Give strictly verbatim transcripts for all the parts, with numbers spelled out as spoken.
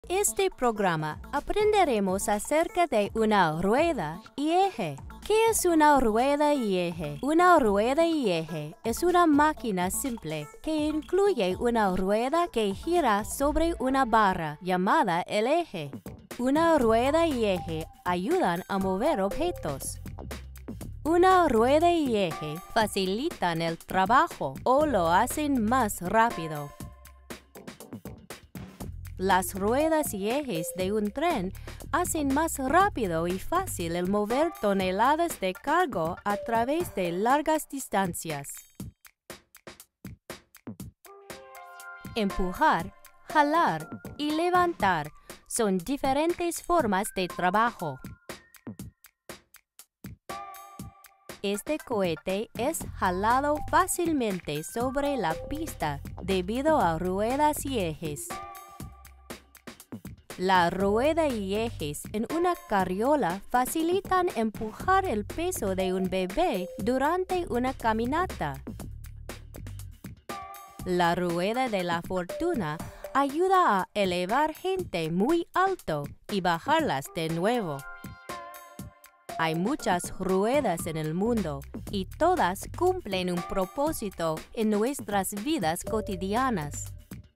Este programa aprenderemos acerca de una rueda y eje. ¿Qué es una rueda y eje? Una rueda y eje es una máquina simple que incluye una rueda que gira sobre una barra llamada el eje. Una rueda y eje ayudan a mover objetos. Una rueda y eje facilitan el trabajo o lo hacen más rápido. Las ruedas y ejes de un tren hacen más rápido y fácil el mover toneladas de carga a través de largas distancias. Empujar, jalar y levantar son diferentes formas de trabajo. Este cohete es jalado fácilmente sobre la pista debido a ruedas y ejes. La rueda y ejes en una carriola facilitan empujar el peso de un bebé durante una caminata. La rueda de la fortuna ayuda a elevar gente muy alto y bajarlas de nuevo. Hay muchas ruedas en el mundo y todas cumplen un propósito en nuestras vidas cotidianas.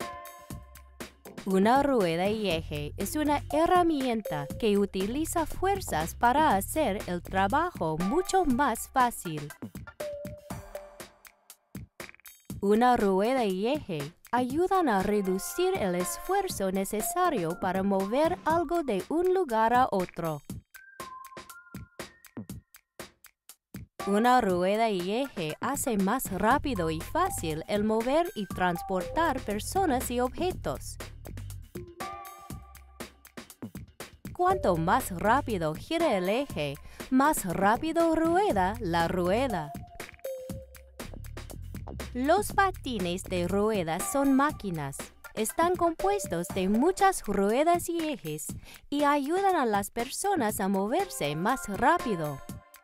Una rueda y eje es una herramienta que utiliza fuerzas para hacer el trabajo mucho más fácil. Una rueda y eje ayudan a reducir el esfuerzo necesario para mover algo de un lugar a otro. Una rueda y eje hace más rápido y fácil el mover y transportar personas y objetos. Cuanto más rápido gira el eje, más rápido rueda la rueda. Los patines de ruedas son máquinas. Están compuestos de muchas ruedas y ejes y ayudan a las personas a moverse más rápido.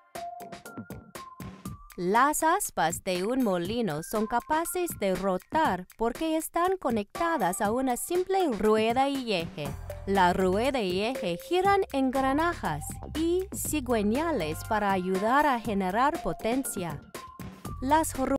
Las aspas de un molino son capaces de rotar porque están conectadas a una simple rueda y eje. La rueda y eje giran engranajes y cigüeñales para ayudar a generar potencia. Las